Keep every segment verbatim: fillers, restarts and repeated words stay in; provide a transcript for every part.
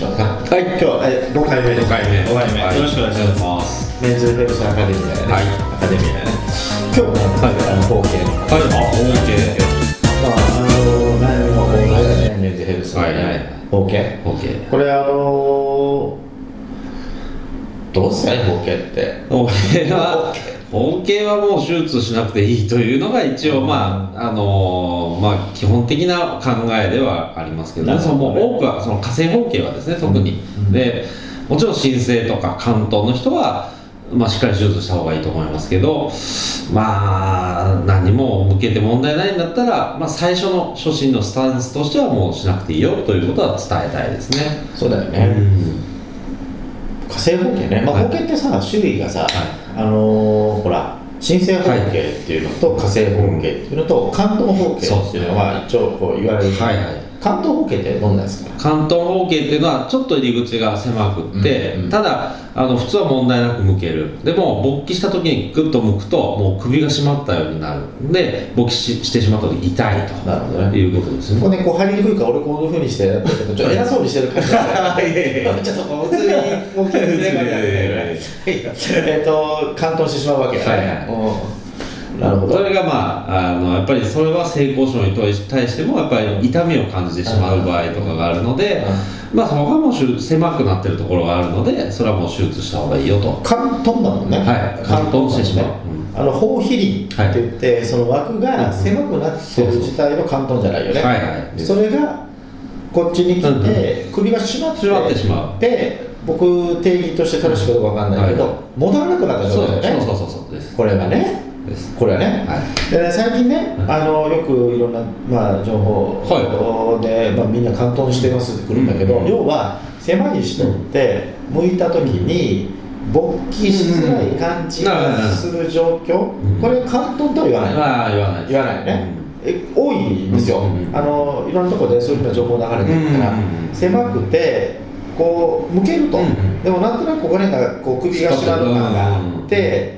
ょうか。 はい、 今日はえごかいめです。 ごかいめ、 ごかいめ、よろしくお願いします。メンズヘルスアカデミーだよね。 はい、 アカデミーだよね。今日ね、はい、あの包茎。 はい、あ、包茎。 まああの前の包茎だね、メンズヘルスの包茎。 包茎。 これあのどうですかね、包茎って。 包茎は包茎はもう手術しなくていいというのが一応、まああのまあ基本的な考えではありますけど、ね、その多くはその火星包茎はですね、特に、うん、でもちろん新生とか関東の人は、まあ、しっかり手術した方がいいと思いますけど、まあ何も向けて問題ないんだったら、まあ、最初の初診のスタンスとしてはもうしなくていいよということは伝えたいですね。 そうだよね、うん、火星包茎ね、まあ、包茎ってさ、種類がさ、はい、あのー、ほら新生包茎っていうのと火星包茎っていうのと関東包茎っていうのは一応こう言われる、はいはい、関東包茎ってどんなんですか？ 関東包茎っていうのはちょっと入り口が狭くって、うんうん、ただあの普通は問題なく向ける。でも勃起した時にグッと向くともう首が締まったようになるんで、勃起 し, してしまった時痛いと。なるほどね、いうことですね。 ここね、こう入りにくいから俺こういうふうにしてやってるけど、ちょっと偉そうにしてる感じがちょっとこう普通に勃起するえっと関東してしまうわけだね、はいはい、なるほど。 それがまあ、あのやっぱりそれは性交渉に対してもやっぱり痛みを感じてしまう場合とかがあるので、まあそこがもう狭くなってるところがあるので、それはもう手術した方がいいよと。 関東だもんね。 はい、関東してしまう、 あの包皮輪って言って、はい、その枠が狭くなってる自体の関東じゃないよね。はいはい、それがこっちに来て、うん、首が締まってしまって僕定義として正しいかどうかわかんないけど、はい、戻らなくなった状態だよね。 そうそうそうそうです。 これがね、これはね、はい、で最近ね、あのよくいろんな、まあ、情報で、はい、まあ、みんな関東してますってくるんだけど、うん、要は狭い人って向いた時に勃起しづらい感じがする状況、うん、これ関東とは言わない、 ああ言わない言わないよね、うん、え多いんですよ、うん、あのいろんなところでそういうふうな情報流れてるから、うん、狭くてこう向けると、うん、でもなんとなくここら辺がこう首が締まる感があって、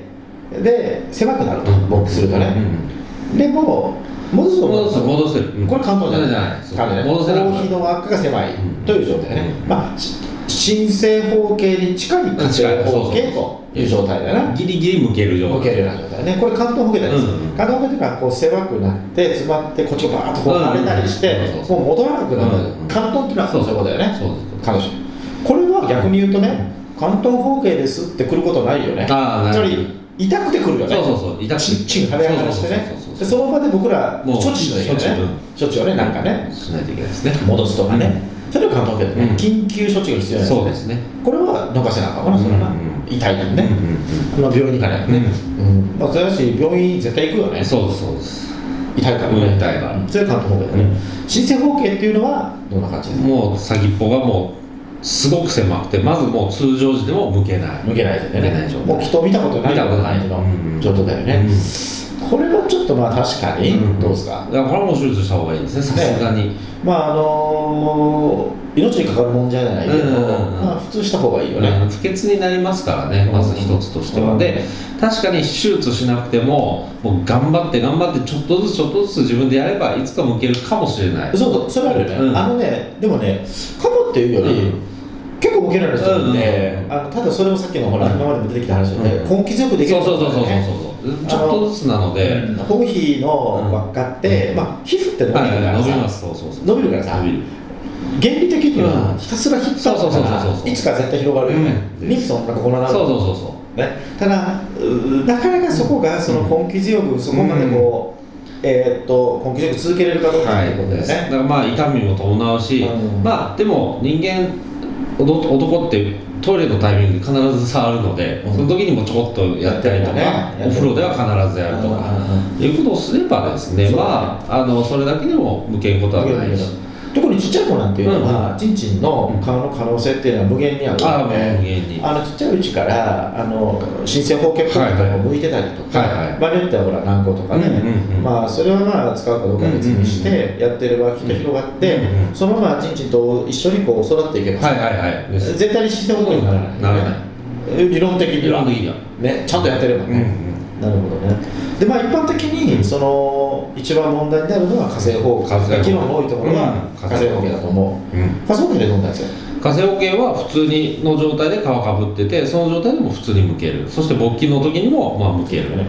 で狭くなると、勃起するとね、うん、でも戻すと戻す戻せる、 これ関東じゃないじゃない、 戻せない、 包皮の輪っかが狭いという状態ね、うん、まあ新生包茎に近い火星包茎という状態だな。 ギリギリ向けるような向けるような状態ね。これ関東包茎なんです、うん、関東包茎というのはこう狭くなって詰まってこっちがバーッとこう腫れたりして、もう戻らなくなる、うん、関東っていうのはそういうことだよね。そう彼女これは逆に言うとね、関東包茎ですって来ることないよね。 ああ、 つまり痛くてくるよね。 そうそうそう、痛くてチンチン腫れ上がらしてね。でその場で僕ら処置しないといけないね。処置をね、なんかねしないといけないですね。 戻すとかね、それは関東包茎ね、緊急処置が必要なんですね。 そうですね。 これは残せなあかんかな、それは痛いのね、あの病院に行かないよね。まあそれだし病院絶対行くよね。 そうですそうです。 痛いからね。痛いから。それは関東包茎だね。新生包茎っていうのはどんな感じですか？ もう先っぽがもうすごく狭くて、まずもう通常時でも向けない向けないでね、もう人見たことないような感じの状態だよね、うん、これはちょっとまあ確かに、うん、どうですか？ だからこれはもう手術した方がいいですね、さすがに、ね、 まああのー、命に関わるもんじゃないけど、うんうんうん、まあ普通した方がいいよね、 うん、不潔になりますからね、まず一つとしては、うん、で確かに手術しなくてももう頑張って頑張ってちょっとずつちょっとずつ自分でやればいつか向けるかもしれない。 そうそう、それあるよね、うん、あのね、でもね、かもっていうより、うん、結構向けられる人って、うんうん、あのただそれをさっきのほら、うん、今までも出てきた話で、うん、根気強くできる、ね、 そうそうそうそうそうちょっとずつなので、 うん、包皮の輪っかって、うん、まあ皮膚って伸びるからさ、 伸びます、そうそうそう、 伸びるからさ、原理的にはひたすら引っ張ったらいつか絶対広がるよね、妊婦さんなんかこのなる、 そうそうそうそうね、ただなかなかそこがその根気強くそこまでこう、うん、えー、っと根気強く続けれるかどうかっていうことだよね、はい、 だからまあ痛みも伴うし、うん、まあでも人間男ってトイレのタイミングで必ず触るので、うん、その時にもちょこっとやったりとか、ね、お風呂では必ずやるとか、うん、いうことをすればですね、まあ、あのそれだけでも向けることはないし、 特にちっちゃい子なんていうのは、うん、チンチンの皮の可能性っていうのは無限にあるので、あのちっちゃいうちからあの新生包茎っぽいとか向いてたりとか、場合によってはほら軟膏とかね、まあそれはまあ使うかどうか別にしてやってればきっと広がって、うんうん、そのままチンチンと一緒にこう育っていけば、はいはいはい、絶対に新生包茎にならない、ね、ならない、理論的にはね、ちゃんとやってればね、うんうん、 なるほどね。でまあ一般的にその一番問題になるのは火星包茎、機能の多いところは火星包茎だと思う。火星包茎でどんなやつ？ 火星包茎は普通にの状態で皮かぶってて、その状態でも普通に剥ける。そして勃起の時にもまあ剥ける、うん、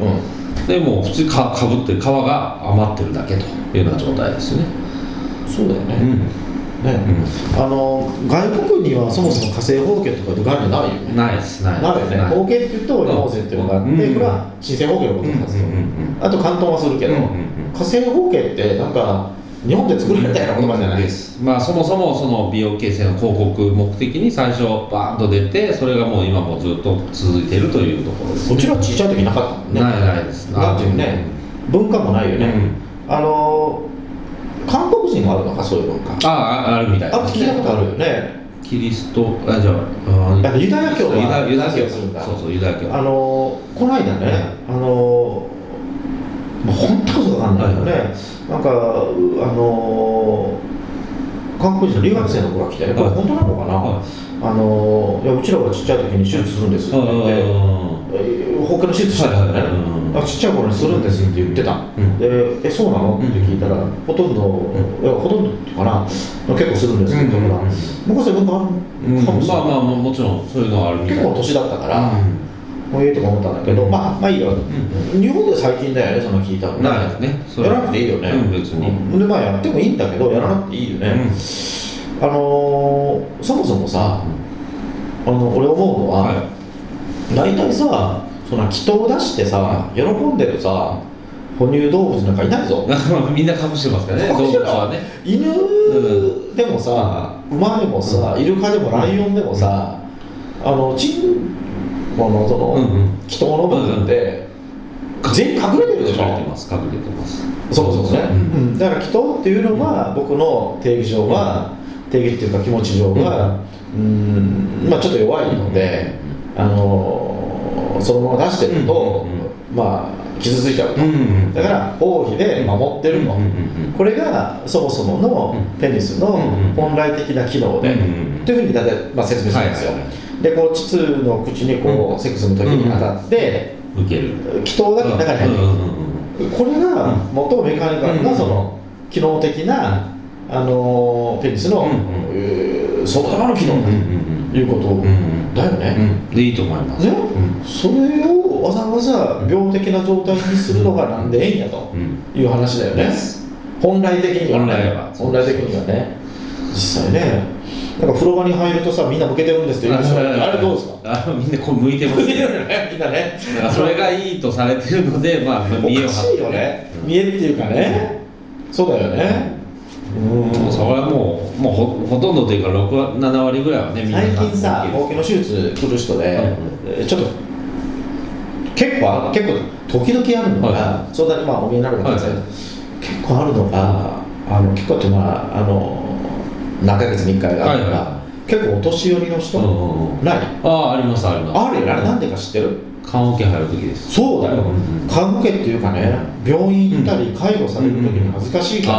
でもう普通に か, かぶってる皮が余ってるだけというような状態ですね。 そうだよね、うんね、うん、あの外国にはそもそも火星包茎とかで概念ないよね。 ないですないないよね。包茎って言うと尿腺っていうのがあって、うん、これは新生包茎のことなんですよ、うんうんうん、あと関東はするけど、うんうんうん、火星包茎ってなんか日本で作られたような言葉じゃないです、 まあ、そもそもその美容形成の広告目的に最初バーンと出て、それがもう今もずっと続いているというところです、ね、 こちら小さい時なかったもんね。 ないないです。 なんていうね、文化もないよね、うん、あの韓国人もあるのか、そういう文化。 ああ、あるみたいですね。あ、聞いたことあるよね。 キリスト、あ、じゃあ、 あユダヤ教はユダヤ教するんだ。そうそう、ユダヤ教。 あのこの間ね、あのまあ本当ことわかんないけどね、はい、なんかあの韓国人の留学生の子が来て、これ本当なのかな、はい、あのいやうちらがちっちゃい時に手術するんですって言って、包茎の手術してたんだよね。あ、ちっちゃい頃にするんですって言ってた、うん、でえそうなのって聞いたら、うん、ほとんど、うん、いやほとんどっていうかな、結構するんですって言ったから、僕はそういう文化あるかもしれない、 まあまあもちろんそういうのはあるみたい。 結構年だったから、うん、もういいとか思ったんだけど、うん、まあまあいいよ、うん、日本で最近だよね、その聞いたの。 ないですね。そやらなくていいよね、 うん、別に。 でまあやってもいいんだけど、やらなくていいよね、うん、あのー、そもそもさ、あの俺思うのは、はい、大体さその祈祷を出してさ、喜んでるさ哺乳動物なんかいないぞみんな隠してますからね、動物はね。 犬でもさ、うん、馬でもさ、イルカでもライオンでもさ、うん、あのチンコのその、うんうん、祈祷の部分で、うん、全員隠れてるでしょ。 隠れてます、隠れてます。 そうそうね、うん、だから祈祷っていうのは、僕の定義上は、定義っていうか気持ち上は、うん、まあちょっと弱いので、あのそのまま出してると、うん、まあ傷ついちゃうと、うん、だから包皮で守ってるの、うん、これがそもそものペニスの本来的な機能で、うん、というふうに大体、まあ、説明するんですよ、はいはいはい、でこう膣の口にこう、うん、セックスの時に当たって、 うん、受ける気筒だけ中に入ってる、うん、これが最もメカニカルなその機能的な、あのペニスの、うん、そのままの機能だということを、だよね、 うん、でいいと思いますね、 うん、それをわざわざ病的な状態にするのがなんでええんやという話だよね、うん、本来的には、ね、 本来は本来的にはね、実際ね、なんか風呂場に入るとさ、みんな向けてるんですって言うでしょ。あれどうですか？ あみんなこう向いてますねみんなね、 それがいいとされてるので、まあ見えを張って、おかしいよね、うん、見えっていうかね、そうだよね、 うん、それはもう、もう ほ, ほとんどというかろく、ななわりぐらいはね、みんな最近さ、包茎の手術来る人で、うん、ちょっと結構結構時々あるのが、はい、相談にまあお見えになるかもしれないけど、結構あるのが、あの結構っていうのはあの何ヶ月にいっかいがあるのが、はいはい、結構お年寄りの人、うんうん、ない？ ああ、ありますあります。 あるよ、あれなんでか知ってる？ 棺桶入る時です。 そうだよ、うんうん、棺桶っていうかね、病院行ったり介護される時に恥ずかしいから、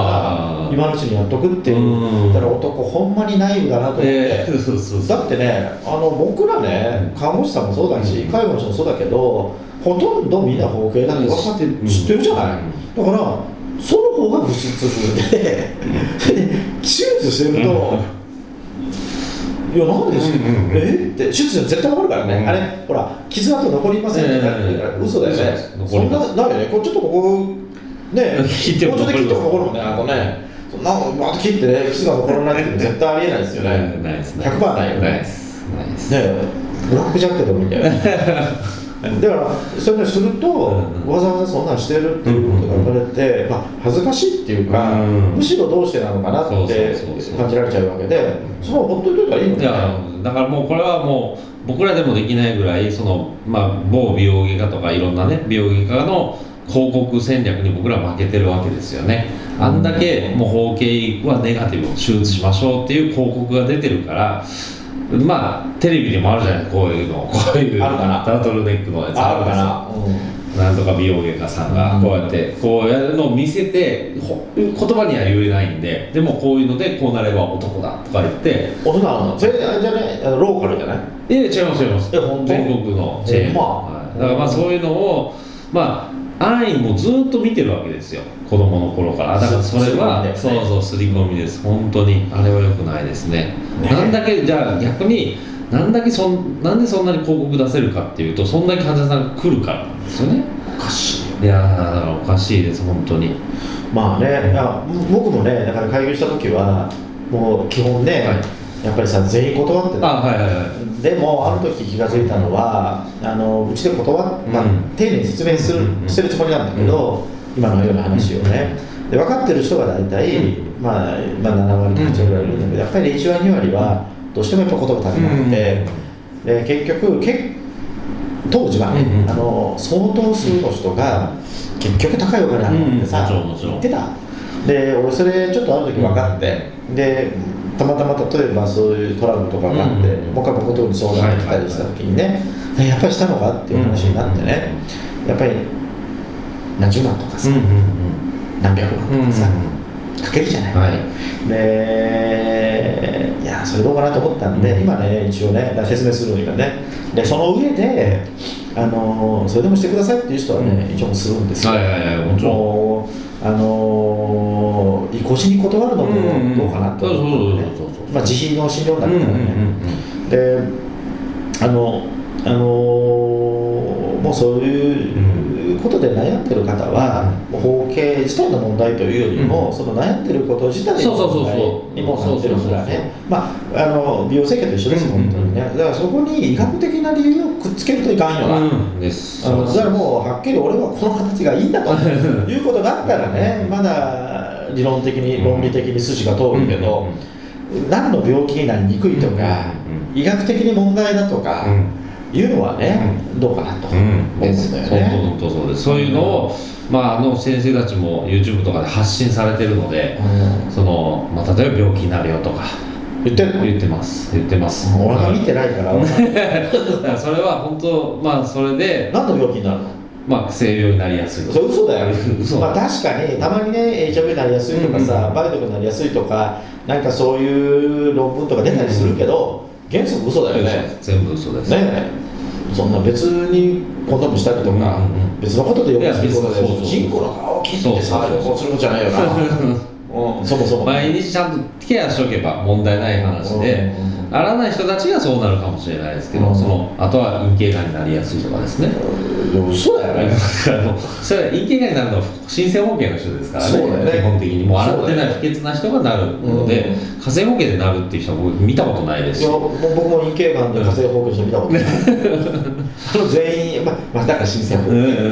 うん、今のうちにやっとくっていう、うん、だから男ほんまにナイブだなと思って、えー、そうそうそう、だってね、あの僕らね、看護師さんもそうだし、介護の人もそうだけど、ほとんどみんな包茎だって分かって知ってるじゃない、うん、だからその方が物質で手術してると、いやなんでですか、うんうんうん、えって手術で絶対分かるからね、うん、あれほら傷跡残りませんって言ったら嘘だよね、そんなないよね、これちょっとここね切っても残るもんね、あとね、そんなバーッと切ってね傷が残らないって絶対ありえないですよね、 ないですね、 ひゃくパーセントないよね、 ないですないですね、ブラックジャックでもいいんだよだからそういうのすると、うん、わざわざそんなんしてるっていうことが言われて、まあ、恥ずかしいっていうか、うん、むしろどうしてなのかなって感じられちゃうわけで、そのほっといといたらいいのね。いやだからもうこれはもう僕らでもできないぐらいその、まあ、某美容外科とかいろんなね美容外科の広告戦略に僕ら負けてるわけですよね。あんだけもう包茎はネガティブを手術しましょうっていう広告が出てるから、まあテレビでもあるじゃない、こういうの、こういうあるかな、 タートルネックのやつあるかな、 うん、なんとか美容外科さんがこうやってこうやるのを見せて、言葉には言えないんで、でもこういうのでこうなれば男だとか言って、 男なの？それじゃね、あのローカルじゃない？ いや違います違います。 全国のチェーン、 まあ、 はい、だからまあそういうのをまあ安易にもずっと見てるわけですよ、子供の頃から。だからそれは、ね、そうそう刷り込みです。本当にあれは良くないですね。ね、なんだけじゃあ逆になんだけそんなんでそんなに広告出せるかっていうと、そんだけ患者さんが来るからなんですよね。 おかしい。 いやだからおかしいです本当に。 まあね、いや僕もねだから開業した時はもう基本ね、はい、やっぱりさ全員断ってた。 あ、はいはいはい、でもあの時気が付いたのは、うん、あのうちで断っ、まあ、丁寧に説明する、うん、してるつもりなんだけど、うん、今のような話をね、で分かってる人が大体、うん、まあ、まあななわりはちわりぐらいいるんだけど、やっぱりいちわりにわりはどうしてもやっぱ言葉足りなくて、うん、で結局け当時はね、うん、あの相当数の人が結局高いお金払ってさ、 うん、 言ってた。で俺それちょっとある時分かって、うん、でたまたま例えばそういうトラブルとかがあって、うん、もう一回ことに相談に来たりした時にね、はいはい、やっぱりしたのかっていう話になってね、うん、やっぱり何十万とかさ、うんうんうん、何百万とかさ、うん、かけるじゃない、はい、でいやそれどうかなと思ったんで、うん、今ね一応ね説明するのにはね、でその上であのそれでもしてくださいっていう人はね、うん、一応するんですよ。 はいはいはい、もちろん。もうあのー、腰に断るのもどうかなと思って、まあ自費の診療になるからね、であのあのー、もうそういうことで悩んでる方は、うん、包茎自体の問題というよりも、うん、その悩んでること自体の問題にもなってるからね、まああの美容整形と一緒です、うん、本当にね。だからそこに医学的な理由をくっつけるといかんよな、うん、ですあのだからもうはっきり俺はこの形がいいんだということだったらね、まだ理論的に論理的に筋が通るけど、うん、何の病気になりにくいとか、うん、医学的に問題だとか、うんいうのはね、うん、どうかなと思うんだよね。 本当そうです。そういうのを、うん、まあ、あの先生たちも YouTube とかで発信されてるので、うん、そのまあ、例えば病気になるよとか言ってる言ってます言ってます俺が見てないからだからそれは本当、まあ、それで何の病気になるの？ まあ、性病になりやすいとか。 それ嘘だよ嘘まあ、確かにたまにね エイチアイブイ になりやすいとかさ、梅毒になりやすいとかなんかそういう論文とか出たりするけど、うん、原則嘘だよね。 全部嘘ですね。そんな別にコンドームしたりとか、うんうん、別のことでよくすることで人工の皮を切ってさ旅行することじゃないよなうん、そもそも毎日ちゃんとケアしとけば問題ない話で、うん、あらない人たちがそうなるかもしれないですけど、うん、そのあとは陰茎がんになりやすいとかですね。 嘘だよねそれは陰茎がんになるのは新生保険の人ですからね。 そうだよね、 基本的にもう洗ってない不潔な人がなるので、うん、火星保険でなるっていう人は僕見たことないですし。 いや僕も陰茎がんで火星保険の人見たことないあの全員、ままあ、だから新生保険、うんうんうん、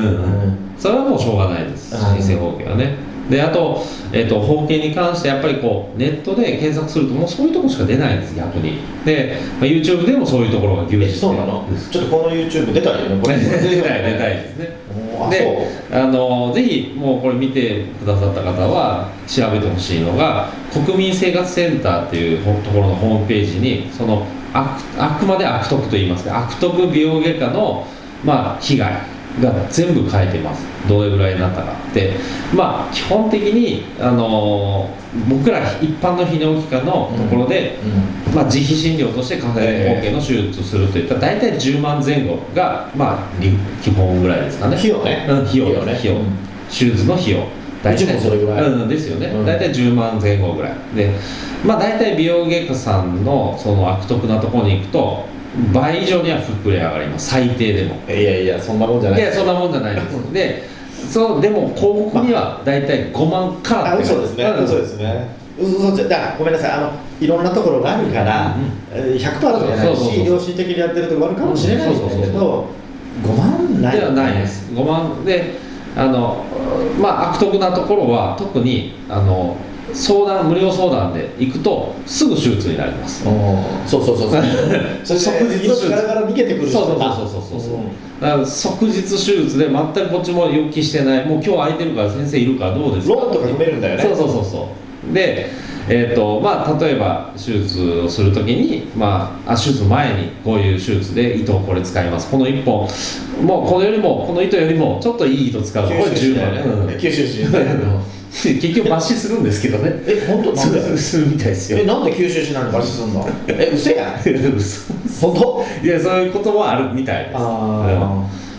それはもうしょうがないです、新生保険はね。であと、えーと、包茎に関してやっぱりこうネットで検索するともうそういうところしか出ないんです逆に。で、まあ、YouTube でもそういうところが牛耳って。 そうなの？ちょっとこの YouTube 出たいよねこれ出たい出たいですね。であのぜひもうこれ見てくださった方は調べてほしいのが国民生活センターっていうところのホームページにその あ, あくまで悪徳と言いますか悪徳美容外科の、まあ、被害が全部書いてます。どれぐらいになったかってまあ基本的に、あのー、僕ら一般の泌尿器科のところで、うんうんまあ、自費診療として火星包茎の手術するといったら大体じゅうまんぜん後が、まあ、基本ぐらいですかね。 費用ね、 うん、費用ね費用、うん、手術の費用大体もそれぐらい、 うん、ですよね、うん、大体じゅうまんぜん後ぐらいで、まあ、大体美容外科さんのその悪徳なところに行くと倍以上には膨れ上がります最低でも。 いやいやそんなもんじゃない。 いやそんなもんじゃないですでそうでも広告には大体ごまんからって嘘ですね、うん、嘘ですね嘘じゃだごめんなさいあのいろんなところがあるから、うん、ひゃくパーセント じゃないし良心的にやってるところあるかもしれないですけどごまんないではないです。ごまんであのまあ悪徳なところは特にあの相談無料相談で行くとすぐ手術になります。 そうそうそうそうそして命からから逃げてくる人がそうそうそうそうそう、うん、だから即日手術で全くこっちも予期してないもう今日空いてるから先生いるからどうですかローンとか組めるんだよね。 そうそうそうそうでえーとまあ、例えば手術をするときに、まあ、あ手術前にこういう手術で糸をこれ使いますこのいっぽんもうこのよりもこの糸よりもちょっといい糸使うとこれじゅうまん、ねうん、 吸収し結局抜歯するんですけどね。 え本当なんでするみたいですよ。 えなんで吸収しないの抜歯するのえ嘘や嘘本当いやそういうこともあるみたいです。 あ、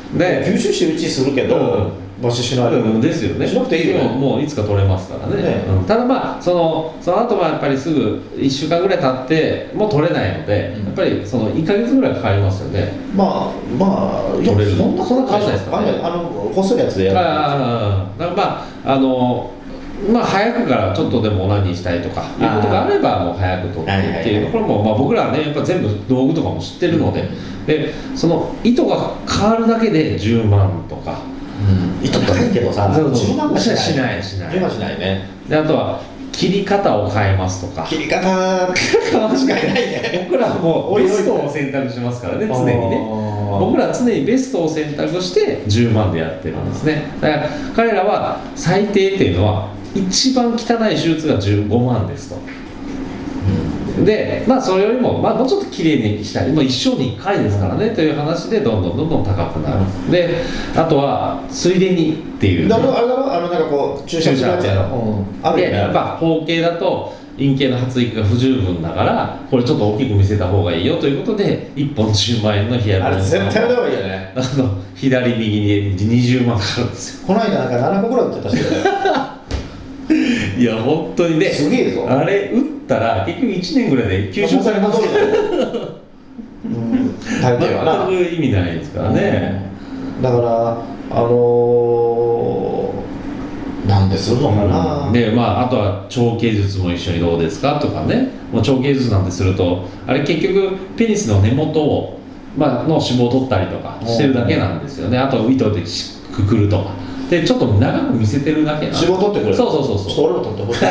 で吸収してうちするけど、うん、抜歯しない、 うん、ですよね。 しなくていいよね。 もういつか取れますからね。ね、うん、ただまあそのその後はやっぱりすぐいっしゅうかんぐらい経ってもう取れないので、うん、やっぱりそのいっかげつぐらいかかりますよね。 まあまあ取れるそんなそんな変わらないですかね。 あの細いやつでやる。 ああ、だからまああのまあ早くからちょっとでもオナニーしたいとかいうことがあればもう早く取ってっていうところもまあ僕らはねやっぱ全部道具とかも知ってるので、でその糸が変わるだけでじゅうまんとか。 うん、糸高いけどさ、 じゅうまんはしないしないしないじゅうまんしないね。 であとは切り方を変えますとか、 切り方間違いないね。 僕らはもうベストを選択しますからね、常にね。僕らは常にベストを選択してじゅうまんでやってるんですね。だから彼らは最低っていうのは一番汚い手術がじゅうごまんですと。でまあそれよりも、まあ、もうちょっときれいにしたい、もう一生にいっかいですからねという話でどんどんどんどん高くなる。であとはついでにっていう。 だからあれだろ、あのなんかこう注射するやつやろ。うん、あるよね。 やっぱ包茎だと陰茎の発育が不十分だからこれちょっと大きく見せた方がいいよということでいっぽんじゅうまんえんのヒアルロンあれ絶対やった方がいいよね。 あの左右ににじゅうまんかかるんですよ。 この間なんかななこぐらい打ってたしいや本当にね、 すげえぞ。 あれ打ったら結局いちねんぐらいで吸収されますから大抵はな全く意味ないですからね。 だからあのー、なんでするのかな、 うん、でまああとは腸系術も一緒にどうですかとかね。もう腸系術なんてするとあれ結局ペニスの根元を、まあの脂肪を取ったりとかしてるだけなんですよね。あと糸でくくるとかでちょっと長く見せてるだけなんで。 脂肪取ってくれる。 そうそうそうそう。 俺も取ってほしい。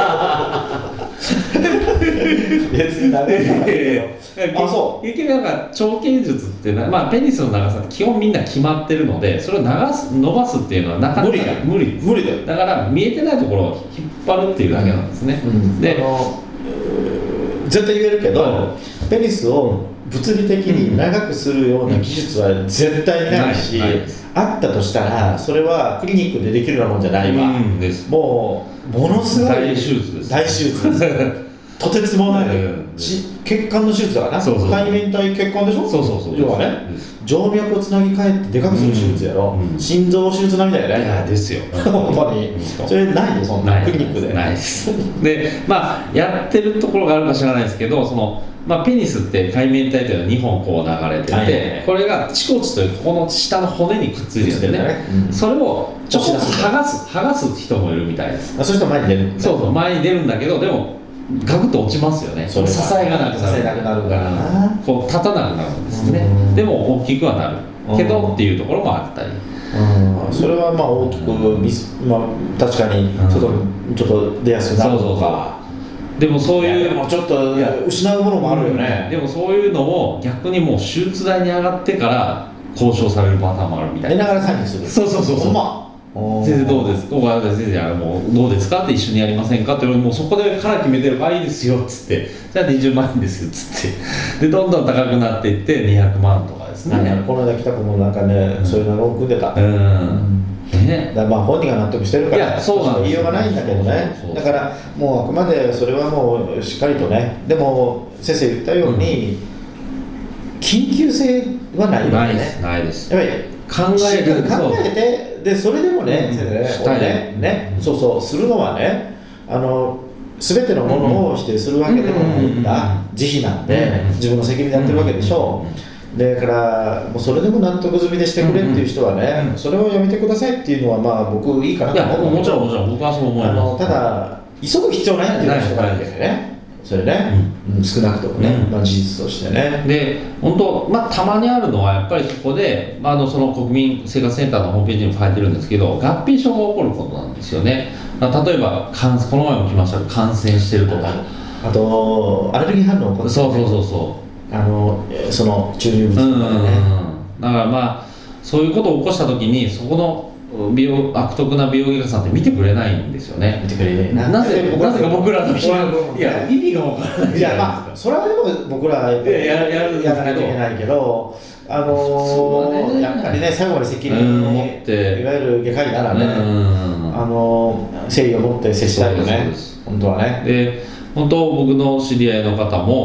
別にダメだけど。あ、そう。 結局なんか腸系術ってな、まあペニスの長さって基本みんな決まってるので、それを長す伸ばすっていうのはなかなか無理だ。 無理無理だよ。 だから見えてないところを引っ張るっていうだけなんですね。うん、で、あの絶対言えるけど、はい、ペニスを物理的に長くするような技術は絶対ないし、うん、あったとしたらそれはクリニックでできるようなもんじゃないわ、うん、ですもうものすごい大手術です。 大手術ですとてつもない、うん、血管の手術だからな。そうそうそう、背面体血管でしょ。 そうそうそう、 要はね、静脈をつなぎ替えてでかくする手術やろ、うん、心臓手術並みだよね。 いやですよ本当に、うん、それないよそんなクリニックで。 ないですでまあやってるところがあるか知らないですけど、そのまあ、ペニスって界面体というのはにほんこう流れてて、はいはいはい、これが恥骨というここの下の骨にくっついてるんでね、うん、それをちょっと剥がす剥がす人もいるみたいです。 あ、そういう人前に出る、ね、 そうそう前に出るんだけど、でもガクッと落ちますよね。支えがなくなる、 支えなくなるからな、 こう立たなくなるんですね。でも大きくはなるけどっていうところもあったり、 うん、それはまあ大きくミス、まあ、確かにちょっと、うん、ちょっと出やすくなるとか。そうそうそう、 でもそういうでもちょっと失うものもあるよね、 うん、でもそういうのを逆にもう手術台に上がってから交渉されるパターンもあるみたいな。 寝ながらサインする。 そうそうそうそう、まあ、先生どうですか、先生あもうどうですかって一緒にやりませんかって、もうそこでから決めてるからいいですよっつって、じゃあにじゅうまんえんですよっつってでどんどん高くなっていってにひゃくまんとかですね。 この間来た子もなんかね、うん、そういうのを組んでた。うん、うんね、 だまあ本人が納得してるから言いようがないんだけどね。だからもうあくまでそれはもうしっかりとね。でも先生言ったように、うん、緊急性はないわけね。 ないです。 やっぱり考えて考えてでそれでもね、 うん、 先生ね、ね、ね、うん、そうそうするのはね、あの全てのものを否定するわけでもないんだ。慈悲なんで自分の責任でやってるわけでしょう。だからもうそれでも納得済みでしてくれっていう人はね、うんうん、それをやめてくださいっていうのはまあ僕いいかなと思う。 いやもちろんもちろん僕はそう思います。 ただ急ぐ必要ないっていう人がいるんですよね。それね、うん、少なくともね、うん、まあ、事実としてね。 で本当、まあ、たまにあるのはやっぱりそこで、まあ、あのその国民生活センターのホームページにも書いてるんですけど、合併症が起こることなんですよね。例えばこの前も来ましたけど感染してるとか、 あとアレルギー反応起こる、ね、 そうそうそうそう、 あのその注入物とかね、うん、 だからまあそういうことを起こした時にそこの美容悪徳な美容外科さんって見てくれないんですよね。 見てくれないな。 なぜなぜか僕らの人いや意味が分からない。 いやまあそれはでも僕らやっぱりやらないといけないけど、あのーね、やっぱりね最後まで責任を持って、いわゆる外科医ならね、あのー、誠意を持って接したいよね。本当はね。 で本当僕の知り合いの方も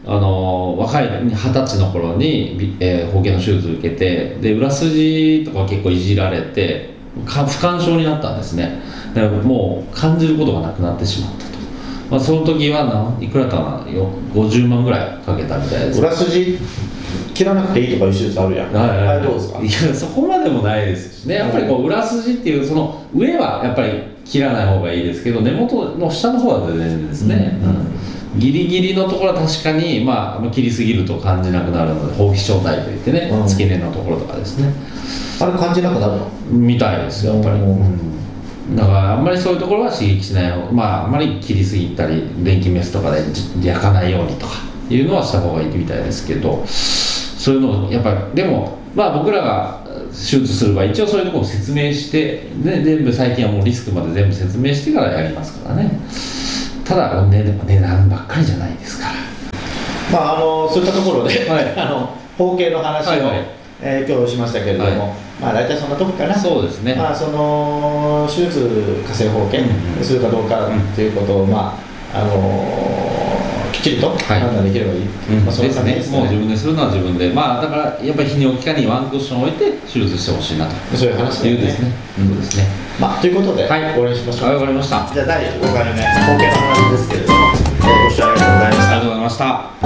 あの若い二十歳の頃に、えー、包茎の手術を受けて、で裏筋とか結構いじられてか不干渉になったんですね。だからもう感じることがなくなってしまったと、まあ、その時はないくらかなごじゅうまんぐらいかけたみたいです。 裏筋切らなくていいとかいう手術あるやん、はいはいはい、あれどうですか？ いやそこまでもないですしね。やっぱりこう裏筋っていうその上はやっぱり切らない方がいいですけど、根元の下の方は全然ですね、うんうん、ギリギリのところは確かに、まあ、切りすぎると感じなくなるので包皮小体といってね、うん、付け根のところとかですね、 あれ感じなくなるのみたいですよやっぱり、うん、だからあんまりそういうところは刺激しない方、まああんまり切りすぎたり電気メスとかで焼かないようにとかいうのはした方がいいみたいですけど、そういうのをやっぱりでもまあ僕らが手術する場合一応そういうところを説明して、ね、全部最近はもうリスクまで全部説明してからやりますからね。ただ値段ばっかりじゃないですから、 まああのそういったところで、はい、あの包茎の話を、はいはい、えー、今日しましたけれども、はい、まあ大体そんなとこかな。 そうですね。 まあその手術火星包茎するかどうかっていうことを、まああのーきっちりと判断できればいい、はい、まあ、そのためですね。 もう自分でするのは自分で、まあだからやっぱり泌尿器科にワンクッション置いて手術してほしいなと、 そういう話ですね。そうですね。 まあということで、はい、終わりにしましょう。 はい、わかりました。 じゃあだいごかいめ包茎の話ですけれども、えー、ご視聴ありがとうございました。 ありがとうございました。